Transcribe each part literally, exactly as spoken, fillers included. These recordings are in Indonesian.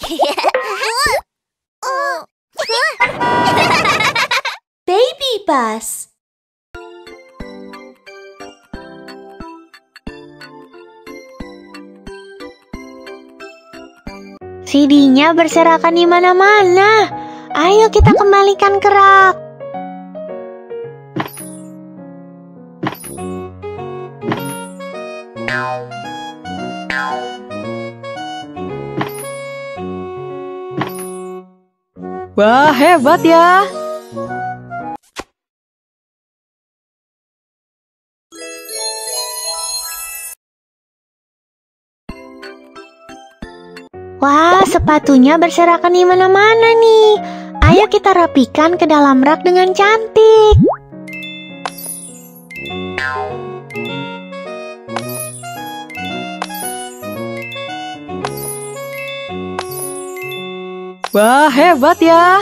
Baby bus. C D-nya berserakan di mana-mana. Ayo kita kembalikan ke rak. Wah, hebat ya. Wah, sepatunya berserakan di mana-mana nih. Ayo kita rapikan ke dalam rak dengan cantik. Wah, hebat ya.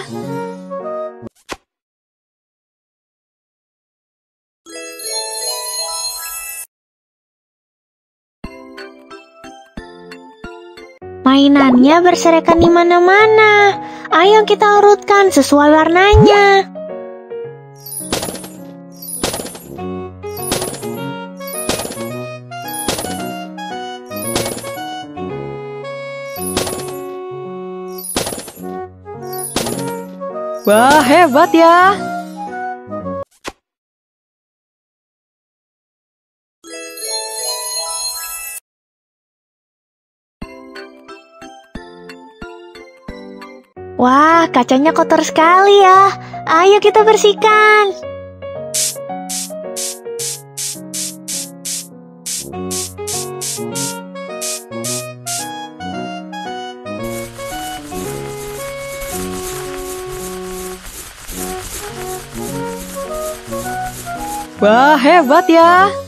Mainannya berserakan di mana-mana. Ayo kita urutkan sesuai warnanya. Wah, hebat ya. Wah, kacanya kotor sekali ya. Ayo kita bersihkan. Wah, hebat ya.